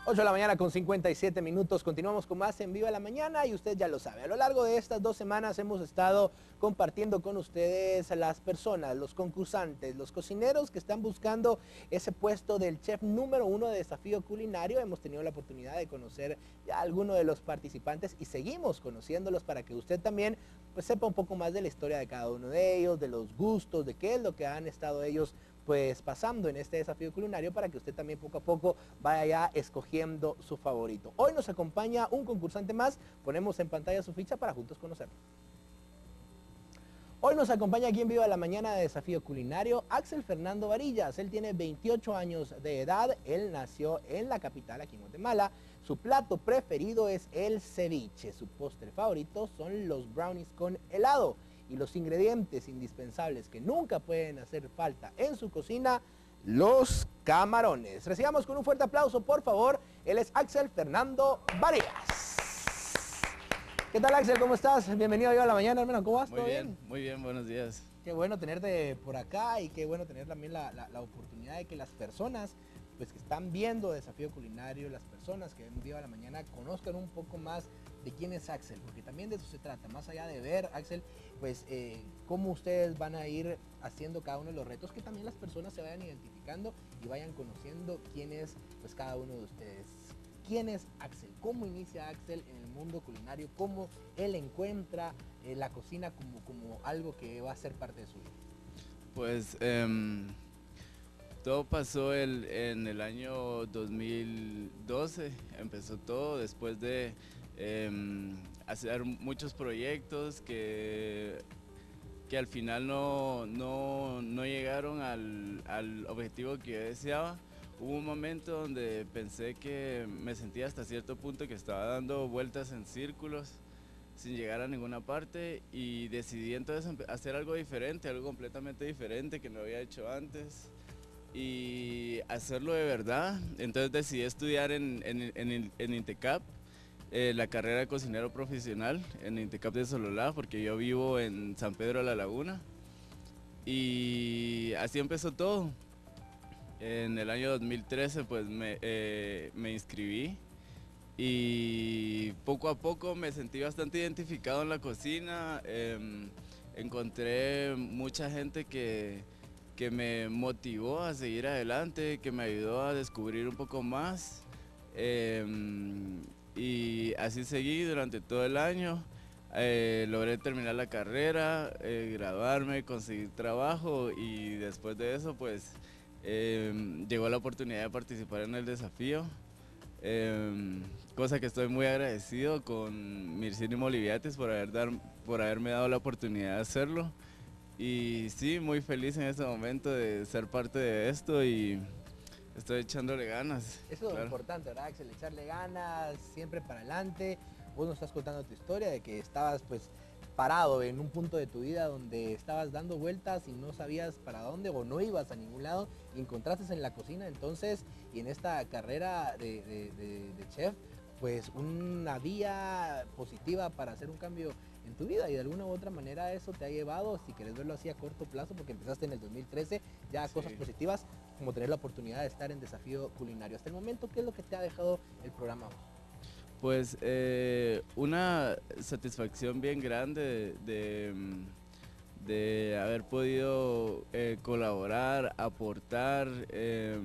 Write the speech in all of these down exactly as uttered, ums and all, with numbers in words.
ocho de la mañana con cincuenta y siete minutos, continuamos con más en Viva la Mañana y usted ya lo sabe, a lo largo de estas dos semanas hemos estado compartiendo con ustedes a las personas, los concursantes, los cocineros que están buscando ese puesto del chef número uno de Desafío Culinario. Hemos tenido la oportunidad de conocer ya a algunos de los participantes y seguimos conociéndolos para que usted también pues sepa un poco más de la historia de cada uno de ellos, de los gustos, de qué es lo que han estado ellos pues pasando en este desafío culinario para que usted también poco a poco vaya ya escogiendo su favorito. Hoy nos acompaña un concursante más, ponemos en pantalla su ficha para juntos conocerlo. Hoy nos acompaña aquí en Viva la Mañana de Desafío Culinario Axel Fernando Varillas. Él tiene veintiocho años de edad, él nació en la capital, aquí en Guatemala. Su plato preferido es el ceviche, su postre favorito son los brownies con helado. Y los ingredientes indispensables que nunca pueden hacer falta en su cocina, los camarones. Recibamos con un fuerte aplauso, por favor, él es Axel Fernando Varillas. ¿Qué tal, Axel? ¿Cómo estás? Bienvenido a Viva la Mañana, hermano. ¿Cómo vas? Muy ¿Todo bien, bien? muy bien, buenos días. Qué bueno tenerte por acá y qué bueno tener también la, la, la oportunidad de que las personas pues, que están viendo Desafío Culinario, las personas que ven Viva la Mañana, conozcan un poco más de quién es Axel, porque también de eso se trata, más allá de ver, Axel, pues eh, cómo ustedes van a ir haciendo cada uno de los retos, que también las personas se vayan identificando y vayan conociendo quién es pues, cada uno de ustedes. ¿Quién es Axel? ¿Cómo inicia Axel en el mundo culinario? ¿Cómo él encuentra eh, la cocina como, como algo que va a ser parte de su vida? Pues eh, todo pasó el, en el año dos mil doce, empezó todo después de eh, hacer muchos proyectos que, que al final no, no, no llegaron al, al objetivo que yo deseaba. Hubo un momento donde pensé que me sentía hasta cierto punto que estaba dando vueltas en círculos sin llegar a ninguna parte y decidí entonces hacer algo diferente, algo completamente diferente que no había hecho antes y hacerlo de verdad. Entonces decidí estudiar en, en, en, en INTECAP, eh, la carrera de cocinero profesional en INTECAP de Sololá, porque yo vivo en San Pedro de la Laguna y así empezó todo. En el año dos mil trece pues me, eh, me inscribí y poco a poco me sentí bastante identificado en la cocina. Eh, encontré mucha gente que, que me motivó a seguir adelante, que me ayudó a descubrir un poco más. Eh, y así seguí durante todo el año. Eh, logré terminar la carrera, eh, graduarme, conseguir trabajo y después de eso pues eh, llegó la oportunidad de participar en el desafío. Eh, cosa que estoy muy agradecido con Mircini Moliviatis por, haber dar, por haberme dado la oportunidad de hacerlo. Y sí, muy feliz en este momento de ser parte de esto y estoy echándole ganas. Eso es claro. lo importante, ¿verdad, Axel? Echarle ganas, siempre para adelante. Vos nos estás contando tu historia de que estabas pues parado en un punto de tu vida donde estabas dando vueltas y no sabías para dónde o no ibas a ningún lado y encontraste en la cocina entonces y en esta carrera de, de, de, de chef pues una vía positiva para hacer un cambio en tu vida y de alguna u otra manera eso te ha llevado, si querés verlo así a corto plazo, porque empezaste en el dos mil trece, ya sí. Cosas positivas como tener la oportunidad de estar en Desafío Culinario. Hasta el momento, ¿qué es lo que te ha dejado el programa? Pues eh, una satisfacción bien grande de, de, de haber podido eh, colaborar, aportar, eh,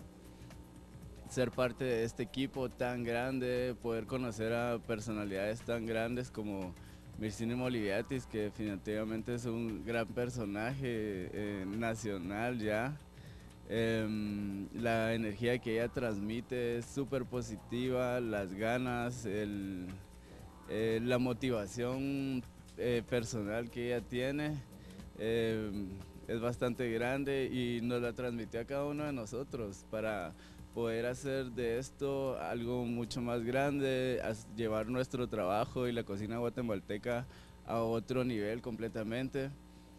ser parte de este equipo tan grande, poder conocer a personalidades tan grandes como Mircini Moliviatis, que definitivamente es un gran personaje eh, nacional ya. Eh, la energía que ella transmite es súper positiva, las ganas, el, eh, la motivación eh, personal que ella tiene eh, es bastante grande y nos la transmitió a cada uno de nosotros para poder hacer de esto algo mucho más grande, llevar nuestro trabajo y la cocina guatemalteca a otro nivel completamente.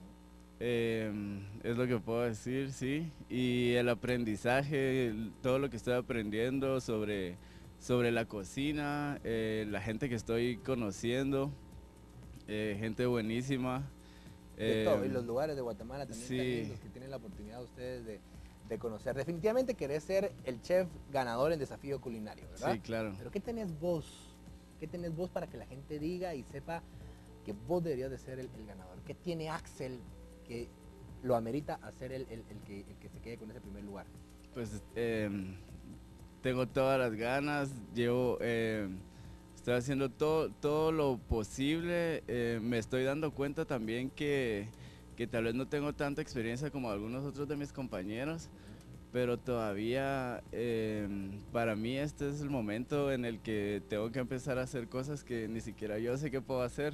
Eh, es lo que puedo decir, sí. Y el aprendizaje, todo lo que estoy aprendiendo sobre, sobre la cocina, eh, la gente que estoy conociendo, eh, gente buenísima. De Eh, todo, y los lugares de Guatemala también sí. tan lindos que tienen la oportunidad ustedes de, de conocer. Definitivamente querés ser el chef ganador en Desafío Culinario, ¿verdad? Sí, claro. Pero ¿qué tenés vos? ¿Qué tenés vos para que la gente diga y sepa que vos deberías de ser el, el ganador? ¿Qué tiene Axel que lo amerita a ser el, el, el, que, el que se quede con ese primer lugar? Pues eh, tengo todas las ganas, llevo, eh, estoy haciendo todo, todo lo posible, eh, me estoy dando cuenta también que, que tal vez no tengo tanta experiencia como algunos otros de mis compañeros, pero todavía eh, para mí este es el momento en el que tengo que empezar a hacer cosas que ni siquiera yo sé que puedo hacer,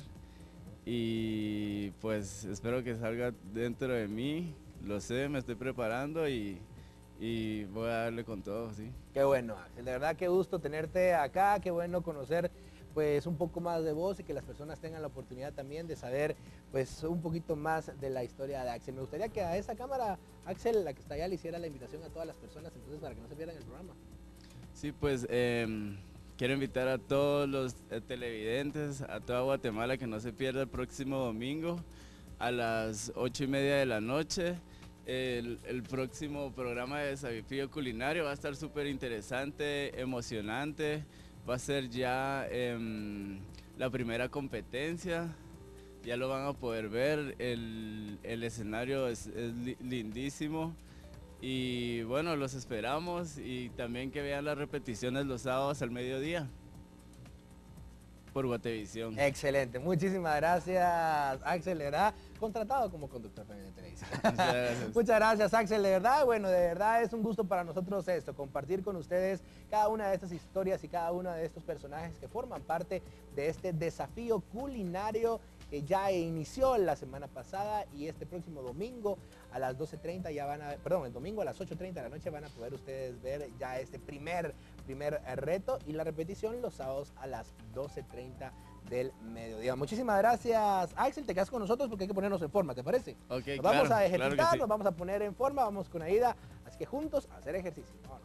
y pues espero que salga dentro de mí, lo sé, me estoy preparando y, y voy a darle con todo, sí. Qué bueno, Axel, de verdad qué gusto tenerte acá, qué bueno conocer pues un poco más de vos y que las personas tengan la oportunidad también de saber pues un poquito más de la historia de Axel. Me gustaría que a esa cámara, Axel, la que está allá, le hiciera la invitación a todas las personas, entonces para que no se pierdan el programa. Sí, pues eh, quiero invitar a todos los eh, televidentes, a toda Guatemala, que no se pierda el próximo domingo a las ocho y media de la noche. El, el próximo programa de Desafío Culinario va a estar súper interesante, emocionante. Va a ser ya eh, la primera competencia, ya lo van a poder ver, el, el escenario es, es lindísimo y bueno, los esperamos y también que vean las repeticiones los sábados al mediodía por Guatevisión. Excelente, muchísimas gracias, Axel, de verdad, contratado como conductor también de televisión. Muchas gracias. Muchas gracias, Axel, de verdad, bueno, de verdad es un gusto para nosotros esto, compartir con ustedes cada una de estas historias y cada uno de estos personajes que forman parte de este desafío culinario que ya inició la semana pasada y este próximo domingo a las doce treinta ya van a, perdón, el domingo a las ocho treinta de la noche van a poder ustedes ver ya este primer, primer reto y la repetición los sábados a las doce treinta del mediodía. Muchísimas gracias, Axel, te quedas con nosotros porque hay que ponernos en forma, ¿te parece? Okay, nos vamos claro, a ejercitar, claro que sí. Nos vamos a poner en forma, vamos con Aida, así que juntos a hacer ejercicio. Vámonos.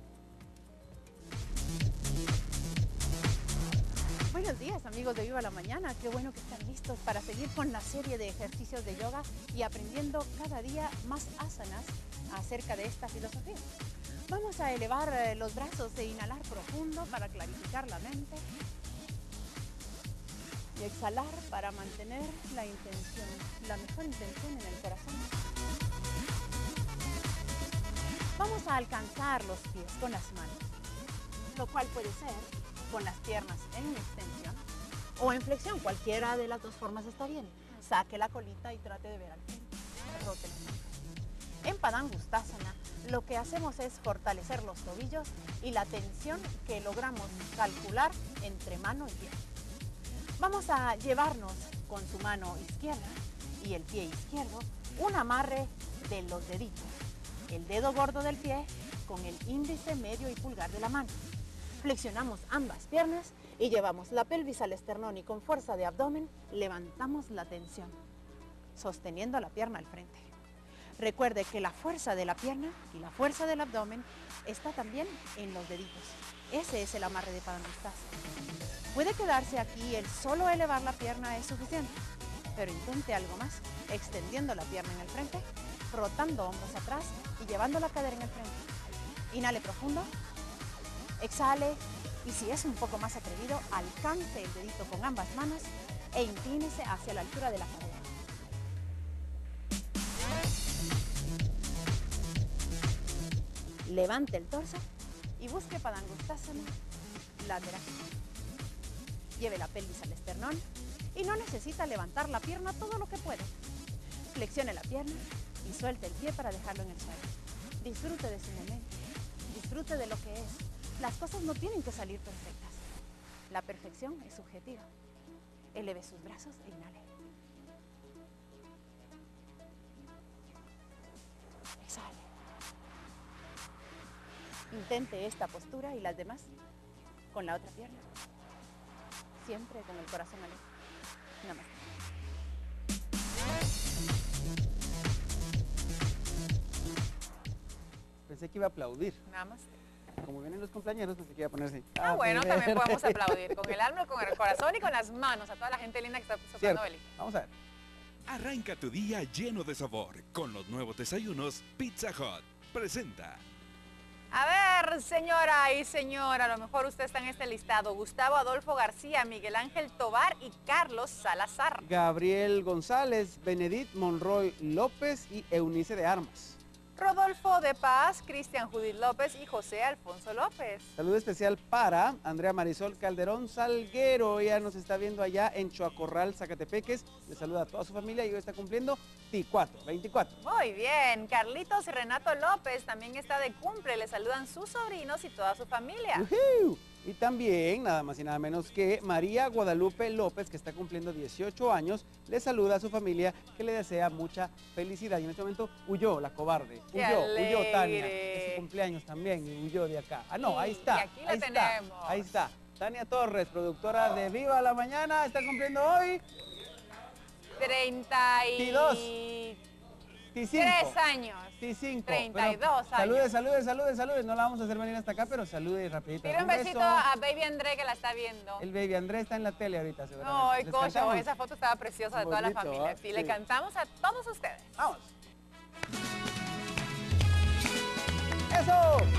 Buenos días amigos de Viva la Mañana, qué bueno que están listos para seguir con la serie de ejercicios de yoga y aprendiendo cada día más asanas acerca de esta filosofía. Vamos a elevar los brazos e inhalar profundo para clarificar la mente y exhalar para mantener la intención, la mejor intención en el corazón. Vamos a alcanzar los pies con las manos, lo cual puede ser con las piernas en extensión o en flexión, cualquiera de las dos formas está bien. Saque la colita y trate de ver al frente. Rote las manos. En Padangustasana lo que hacemos es fortalecer los tobillos y la tensión que logramos calcular entre mano y pie. Vamos a llevarnos con su mano izquierda y el pie izquierdo un amarre de los deditos. El dedo gordo del pie con el índice, medio y pulgar de la mano. Flexionamos ambas piernas y llevamos la pelvis al esternón y con fuerza de abdomen levantamos la tensión, sosteniendo la pierna al frente. Recuerde que la fuerza de la pierna y la fuerza del abdomen está también en los deditos. Ese es el amarre de Padangustasana. Puede quedarse aquí, el solo elevar la pierna es suficiente, pero intente algo más, extendiendo la pierna en el frente, rotando hombros atrás y llevando la cadera en el frente. Inhale profundo. Exhale y si es un poco más atrevido, alcance el dedito con ambas manos e inclínese hacia la altura de la cadera. Levante el torso y busque Padangustasana lateral. Lleve la pelvis al esternón y no necesita levantar la pierna todo lo que puede. Flexione la pierna y suelte el pie para dejarlo en el suelo. Disfrute de su momento, disfrute de lo que es. Las cosas no tienen que salir perfectas. La perfección es subjetiva. Eleve sus brazos e inhale. Exhale. Intente esta postura y las demás con la otra pierna. Siempre con el corazón alerta. Namaste. Pensé que iba a aplaudir. Namaste. Como vienen los compañeros, pensé que iba a ponerse. Ah, bueno, también podemos aplaudir con el alma, con el corazón y con las manos a toda la gente linda que está soplando Beli. Vamos a ver. Arranca tu día lleno de sabor con los nuevos desayunos Pizza Hut. presenta. A ver, señora y señora, a lo mejor usted está en este listado. Gustavo Adolfo García, Miguel Ángel Tobar y Carlos Salazar. Gabriel González, Benedict Monroy López y Eunice de Armas. Rodolfo de Paz, Cristian Judith López y José Alfonso López. Saludo especial para Andrea Marisol Calderón Salguero. Ella nos está viendo allá en Choacorral, Zacatepeques. Le saluda a toda su familia y hoy está cumpliendo veinticuatro, veinticuatro. Muy bien. Carlitos y Renato López también está de cumple. Le saludan sus sobrinos y toda su familia. ¡Uhú! Y también, nada más y nada menos que María Guadalupe López, que está cumpliendo dieciocho años, le saluda a su familia, que le desea mucha felicidad. Y en este momento huyó la cobarde, ¡Qué huyó, huyó Tania, alegre! es su cumpleaños también y huyó de acá. Ah, no, Sí, ahí está, y aquí la ahí está, tenemos. ahí está. Tania Torres, productora de Viva la Mañana, está cumpliendo hoy treinta y veintidós. veinticinco. tres años. veinticinco. treinta y Pero dos años. Salude, salude, salude, salude. No la vamos a hacer venir hasta acá, pero salude rapidito. Tira un besito beso. a Baby André que la está viendo. El baby Andrés está en la tele ahorita, seguramente. Ay, ¿Les cocho, cantamos? esa foto estaba preciosa de toda la Bonito, familia. ¿ah? Sí, Sí. le cantamos a todos ustedes. ¡Vamos! ¡Eso!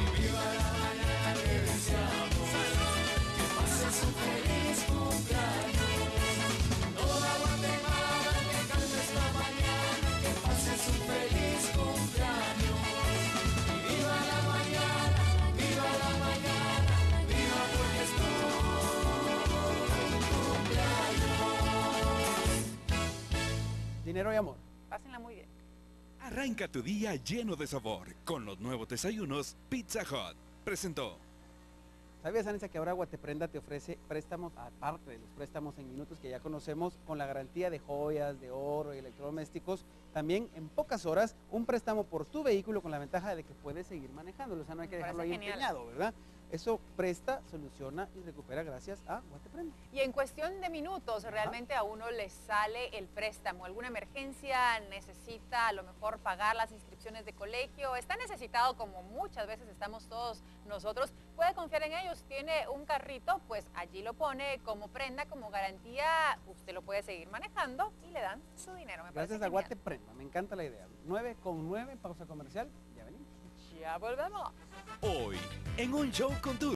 Dinero y amor. Pásenla muy bien. Arranca tu día lleno de sabor con los nuevos desayunos Pizza Hut. Presentó. ¿Sabías, Anissa, que ahora Guateprenda te ofrece préstamos, aparte de los préstamos en minutos que ya conocemos, con la garantía de joyas, de oro y electrodomésticos? También en pocas horas, un préstamo por tu vehículo con la ventaja de que puedes seguir manejándolo. O sea, no hay que Me dejarlo ahí parece genial. empeñado, ¿verdad? Eso presta, soluciona y recupera gracias a Guateprenda. Y en cuestión de minutos, realmente a uno le sale el préstamo. Alguna emergencia, necesita a lo mejor pagar las inscripciones de colegio, está necesitado como muchas veces estamos todos nosotros, puede confiar en ellos. Tiene un carrito, pues allí lo pone como prenda, como garantía, usted lo puede seguir manejando y le dan su dinero. Me Gracias parece a genial. Guateprenda, me encanta la idea. nueve con nueve, pausa comercial, ya venimos. Ya volvemos. Hoy, en un show con tu